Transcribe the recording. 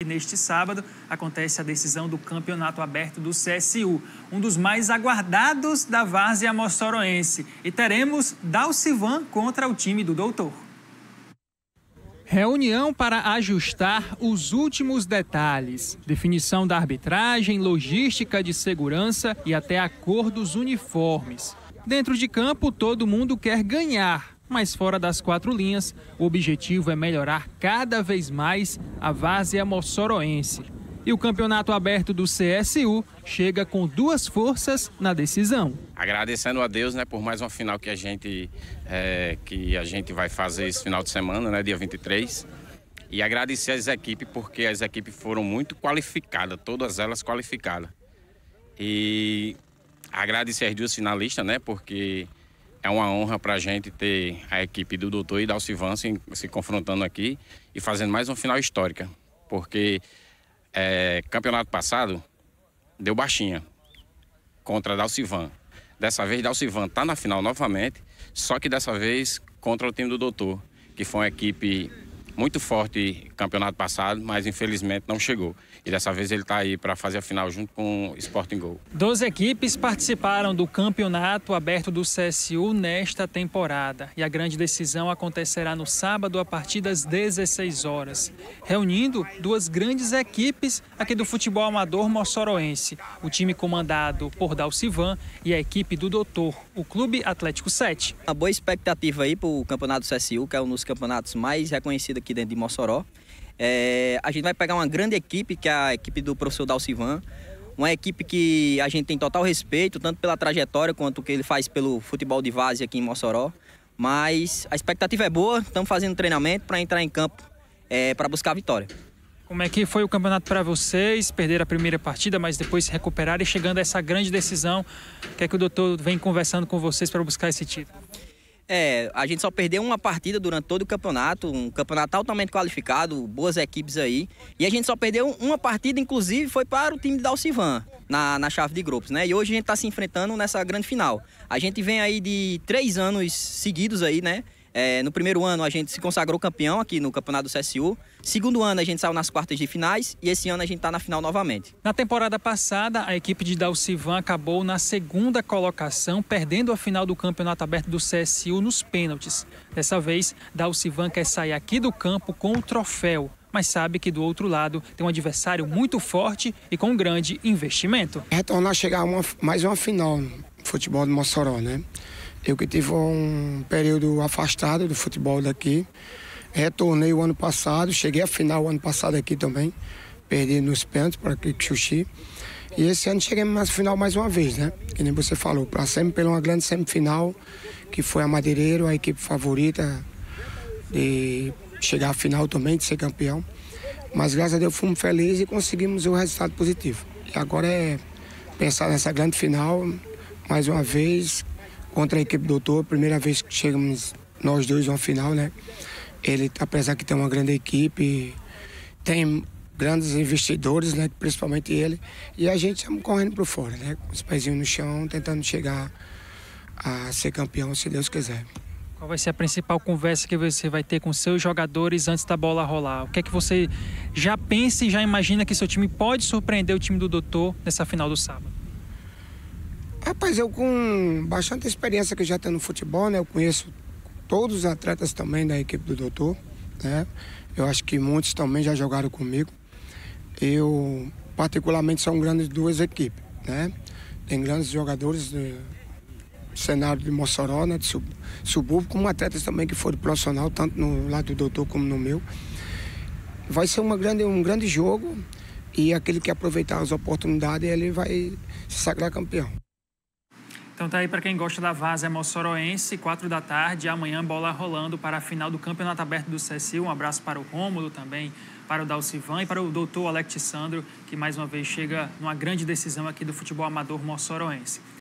neste sábado acontece a decisão do Campeonato Aberto do CSU, um dos mais aguardados da várzea mossoroense. E teremos Dalcivan contra o time do Doutor. Reunião para ajustar os últimos detalhes. Definição da arbitragem, logística de segurança e até a cor dos uniformes. Dentro de campo, todo mundo quer ganhar, mas fora das quatro linhas, o objetivo é melhorar cada vez mais a várzea mossoroense. E o Campeonato Aberto do CSU chega com duas forças na decisão. Agradecendo a Deus, por mais uma final que a gente vai fazer esse final de semana, dia 23. E agradecer às equipes, porque as equipes foram muito qualificadas, todas elas qualificadas. E agradecer as duas finalistas, porque é uma honra para a gente ter a equipe do Doutor e Dalcivan se confrontando aqui e fazendo mais uma final histórica. Porque campeonato passado deu baixinha contra a Dalcivan. Dessa vez, Dalcivan está na final novamente, só que dessa vez contra o time do Doutor, que foi uma equipe muito forte campeonato passado, mas infelizmente não chegou. E dessa vez ele está aí para fazer a final junto com o Sporting Gol. 12 equipes participaram do Campeonato Aberto do CSU nesta temporada. E a grande decisão acontecerá no sábado a partir das 16 horas, reunindo duas grandes equipes aqui do futebol amador mossoroense. O time comandado por Dalcivan e a equipe do Doutor, o Clube Atlético 7. Uma boa expectativa aí para o Campeonato do CSU, que é um dos campeonatos mais reconhecidos aqui dentro de Mossoró. A gente vai pegar uma grande equipe, que é a equipe do professor Dalcivan, uma equipe que a gente tem total respeito, tanto pela trajetória quanto o que ele faz pelo futebol de várzea aqui em Mossoró. Mas a expectativa é boa, estamos fazendo treinamento para entrar em campo para buscar a vitória. Como é que foi o campeonato para vocês? Perderam a primeira partida, mas depois se recuperaram e chegando a essa grande decisão. O que é que o Doutor vem conversando com vocês para buscar esse título? A gente só perdeu uma partida durante todo o campeonato, um campeonato altamente qualificado, boas equipes aí. E a gente só perdeu uma partida, inclusive, foi para o time de Dalcivan, na chave de grupos, E hoje a gente está se enfrentando nessa grande final. A gente vem aí de 3 anos seguidos aí, no primeiro ano a gente se consagrou campeão aqui no Campeonato do CSU. Segundo ano a gente saiu nas quartas de finais e esse ano a gente está na final novamente. Na temporada passada, a equipe de Dalcivan acabou na segunda colocação, perdendo a final do Campeonato Aberto do CSU nos pênaltis. Dessa vez, Dalcivan quer sair aqui do campo com o troféu, mas sabe que do outro lado tem um adversário muito forte e com um grande investimento. Retornar a chegar a mais uma final no futebol de Mossoró, Eu que tive um período afastado do futebol daqui, retornei o ano passado, cheguei à final o ano passado aqui também, perdi nos pênaltis para Xuxi. E esse ano cheguei na final mais uma vez, Que nem você falou, para sempre pela uma grande semifinal, que foi a Madeireiro, a equipe favorita de chegar à final também, de ser campeão. Mas graças a Deus fomos felizes e conseguimos o resultado positivo. E agora é pensar nessa grande final, mais uma vez, contra a equipe do Doutor, primeira vez que chegamos nós dois a uma final, Ele, apesar que tem uma grande equipe, tem grandes investidores, principalmente ele, e a gente estamos correndo por fora, com os pezinhos no chão, tentando chegar a ser campeão, se Deus quiser. Qual vai ser a principal conversa que você vai ter com seus jogadores antes da bola rolar? O que é que você já pensa e já imagina que seu time pode surpreender o time do Doutor nessa final do sábado? Rapaz, eu com bastante experiência que já tenho no futebol, eu conheço todos os atletas também da equipe do Doutor, Eu acho que muitos também já jogaram comigo. Eu, particularmente, são grandes duas equipes, Tem grandes jogadores do cenário de Mossoró, de subúrbio, como atletas também que foram profissional, tanto no lado do Doutor como no meu. Vai ser um grande jogo e aquele que aproveitar as oportunidades, ele vai se sagrar campeão. Então tá aí para quem gosta da várzea mossoroense, 4 da tarde, amanhã bola rolando para a final do Campeonato Aberto do CSU. Um abraço para o Rômulo também, para o Dalcivan e para o Doutor Alexandro, que mais uma vez chega numa grande decisão aqui do futebol amador mossoroense.